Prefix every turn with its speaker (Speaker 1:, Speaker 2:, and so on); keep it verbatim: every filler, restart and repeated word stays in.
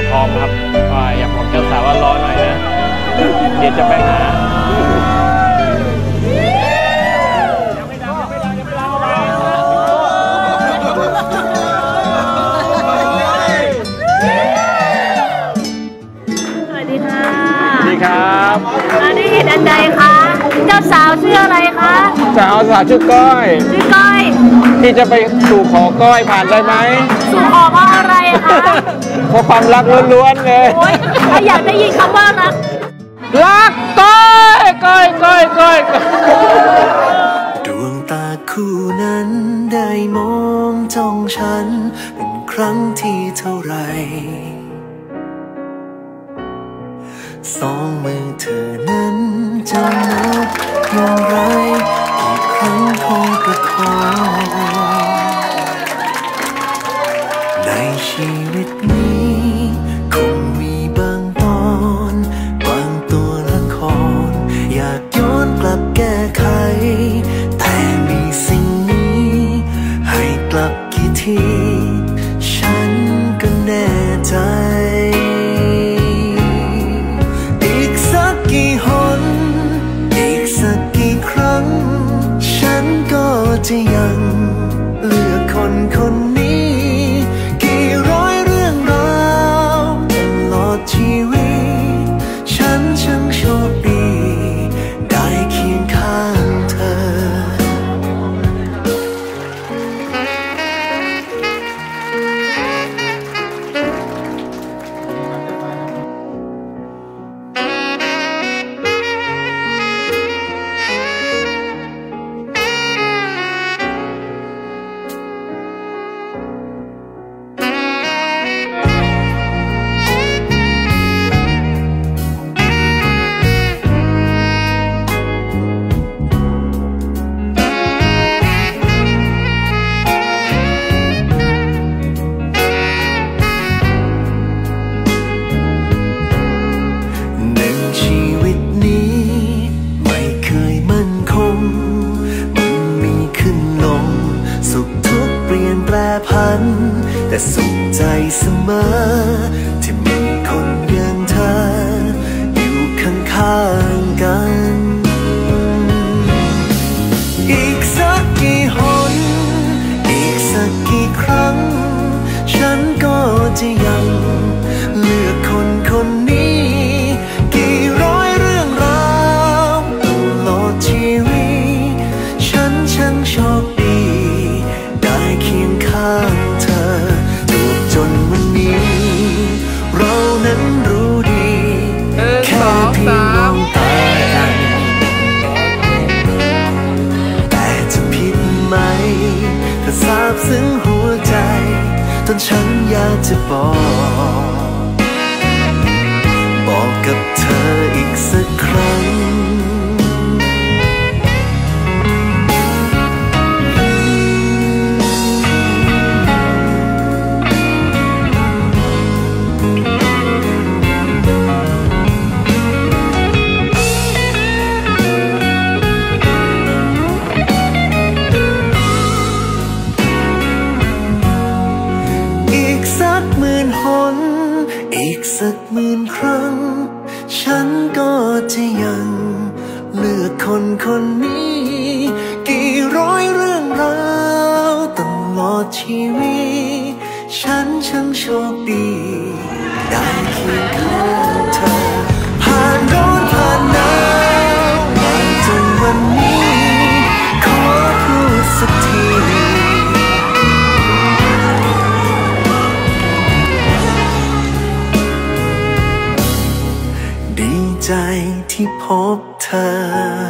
Speaker 1: พร้อมครับอย่าบอกเจ้าสาวว่ารอหน่อยนะเดี๋ยวจะไปหา
Speaker 2: สวัสดีค่ะ
Speaker 1: สวัสดีครับ
Speaker 2: อันนี้เห็นอันใดคะเจ้าสาวชื่ออะไรคะ
Speaker 1: สาวสาวชื่อก้อย
Speaker 2: ชื่อก้อย
Speaker 1: ที่จะไปสู่ขอก้อยผ่านได้ไหม
Speaker 2: สู่ขอเพราะอะไรคะ
Speaker 1: เพราะความรักล้วนๆเลย
Speaker 2: โอ๊ยถ้าอยากได้ยินคำว่ารัก
Speaker 1: รักก้อยก้อยก้อยก้อย
Speaker 3: ดวงตาคู่นั้นได้มองจ้องฉันเป็นครั้งที่เท่าไรสองมือเธอนั้นจะนับอย่างไรกี่ครั้งคงประคองในชีวิตนี้คงมีบางตอนบางตัวละครอยากย้อนกลับแก้ไขแต่มีสิ่งนี้ให้กลับกี่ทีฉันก็แน่ใจอีกสักกี่หนอีกสักกี่ครั้งฉันก็จะยังเลือกคนคนนี้กี่ร้อยเรื่องราวตลอดชีวิตฉันช่างโชคดีได้เคียงข้างเธอแต่สุขใจเสมอที่มีคนอย่างเธออยู่ข้างๆกันอีกสักกี่หนอีกสักกี่ครั้งฉันก็จะยังเลือกคนคนนี้กี่ร้อยเรื่องราวตลอดชีวิตฉันช่างโชคดีได้เคียงข้างเธอจนวันนี้เรานั้นรู้ดีแค่เพียงมองตากันแต่จะผิดไหมถ้าซาบซึ้งหัวใจจนฉันอยากจะบอกบอกกับเธออีกสักครั้งอีกสักหมื่นครั้งฉันก็จะยังเลือกคนคนนี้กี่ร้อยเรื่องราวตลอดชีวิตฉันช่างโชคดีได้เคียงข้างเธอผ่านร้อนผ่านหนาวมาจนวันนี้ขอพูดสักทีใจที่พบเธอ